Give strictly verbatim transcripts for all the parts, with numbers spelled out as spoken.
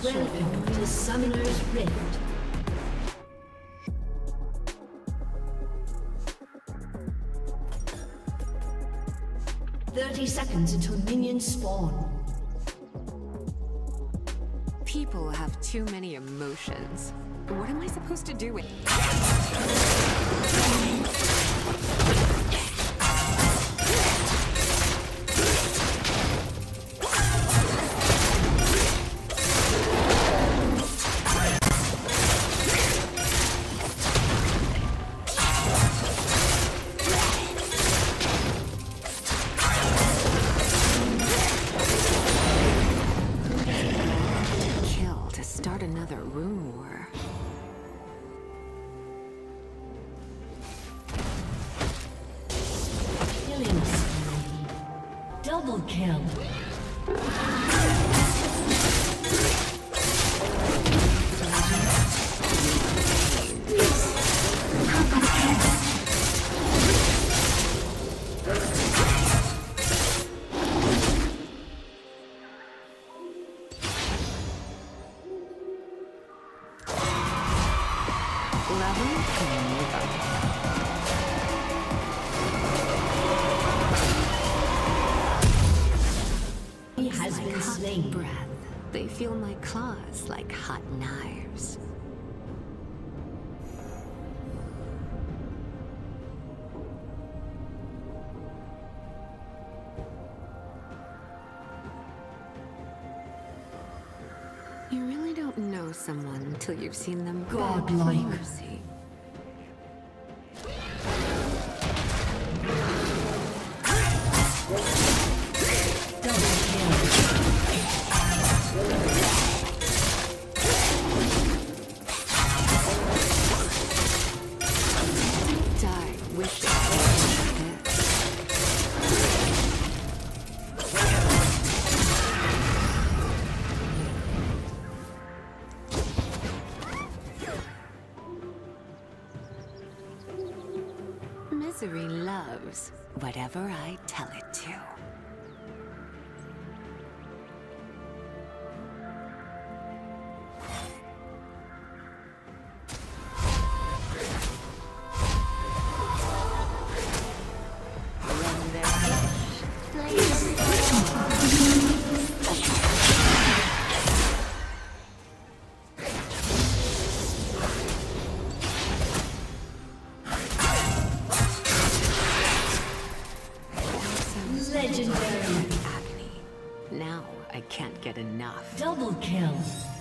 Welcome to Summoner's Rift. Thirty seconds until minions spawn. People have too many emotions. What am I supposed to do with it? Double kill. Has been slain. Breath. They feel my claws like hot knives. You really don't know someone until you've seen them godlike. Mercy. Misery loves whatever I tell it to. Now I can't get enough. Double kill.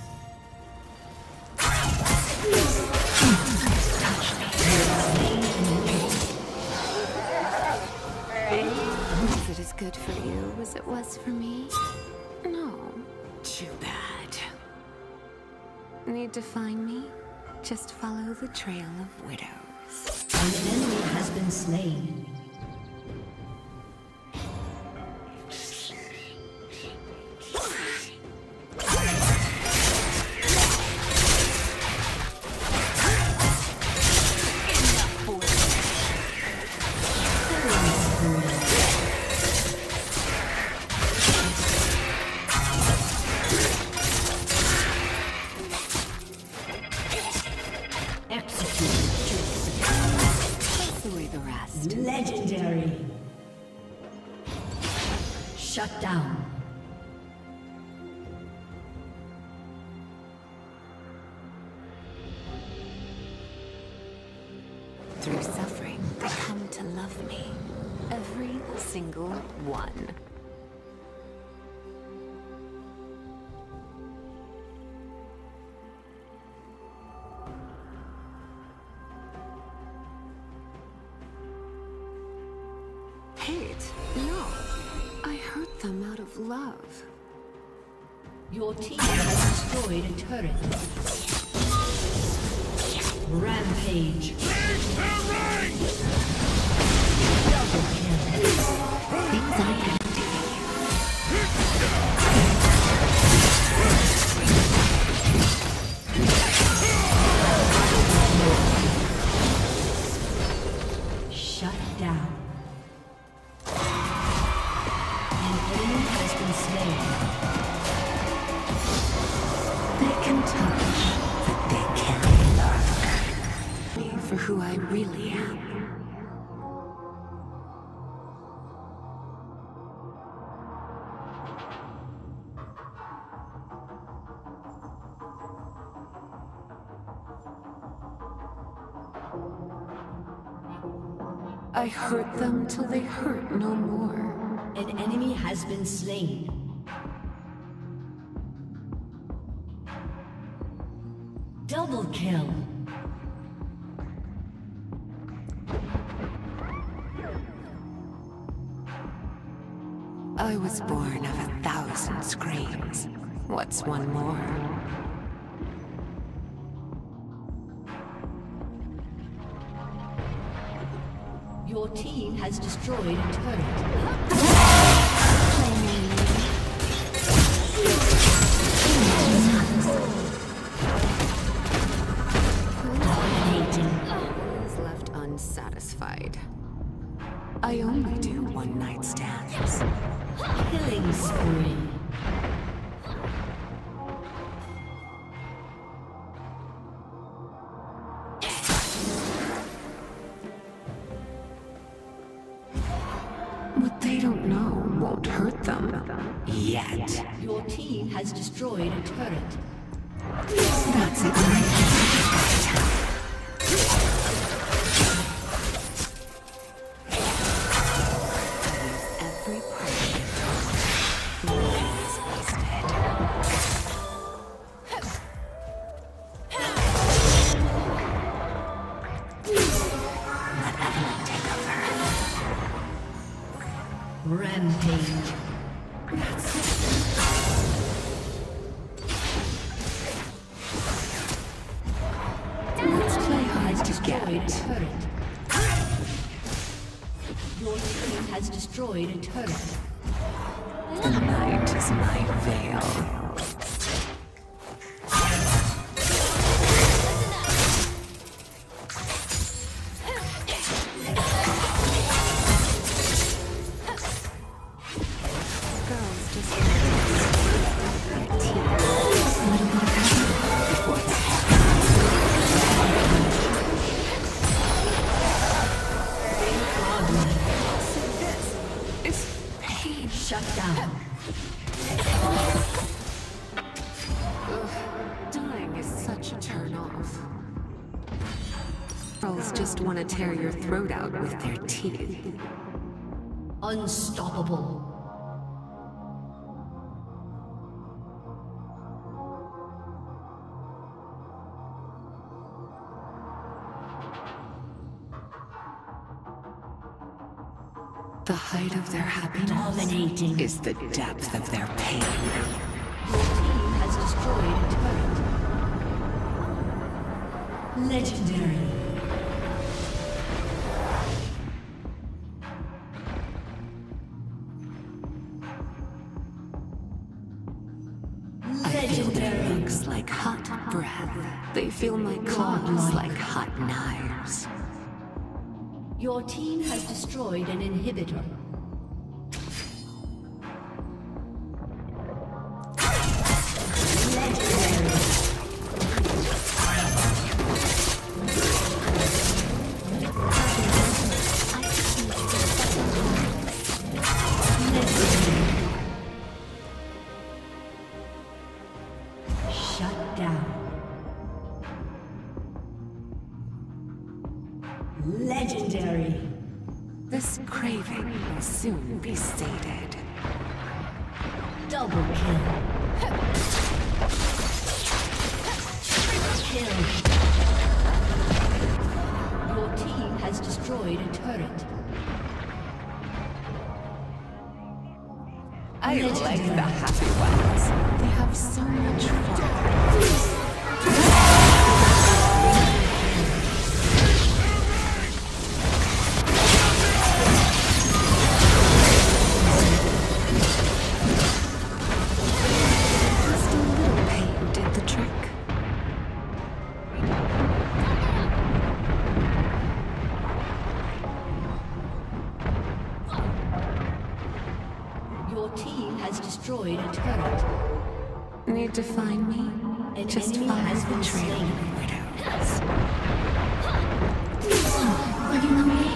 Is it as good for you as it was for me? No. Too bad. Need to find me? Just follow the trail of widows. An enemy has been slain. Legendary. Shut down. Through suffering, they come to love me. Every single one. Hate? No. I hurt them out of love. Your team has destroyed a turret. Rampage. Double kill. Things I can Shut down. An enemy has been slain. touch that they can't learn. Me for who I really am. I hurt them till they hurt no more. An enemy has been slain. Double kill. I was born of a thousand screams. What's one more? Your team has destroyed a turret. Dominating. Is left unsatisfied. I only do one night stands. Killing spree. What they don't know won't hurt them. Yet. Your team has destroyed a turret. That's it. Every pressure is wasted. Let Evelyn take over. Rampage. Let's play hard to Destroyed a get. turret. Your team has destroyed a turret. The night is my veil. Girls just want to teeth. A little bit of before it's It's pain. Shut down. Ugh, dying is such a turn off. Girls just want to tear your throat out with their teeth. Unstoppable. The height of their happiness Dominating. is the depth of their pain. Your team has destroyed a turret. Legendary. I feel their Legendary. looks like hot breath. They feel my claws like hot knives. Your team has destroyed an inhibitor. Shut down. Legendary. This craving will soon be sated. Double kill. Kill. Your team has destroyed a turret. I like the happy ones. They have so much fun. Just a little pain did the trick. Your team has destroyed a turret. Need to find me? An Just enemy follow has the been trail slain. of widows. Are you lonely?